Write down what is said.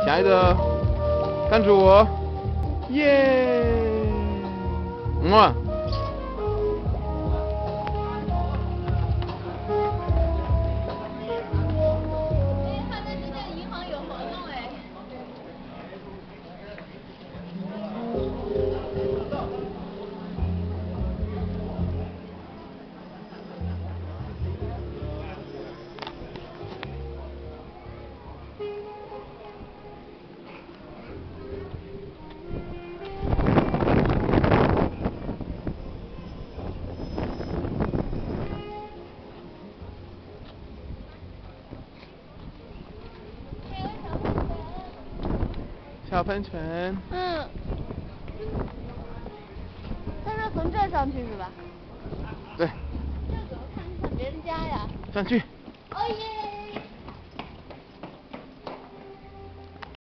下一个，看住我，耶！哇！ 他们这个银行有活动哎。 小喷泉。 嗯。他是从这上去是吧？ 对。 这怎么看别人家呀？ 上去。 哦耶！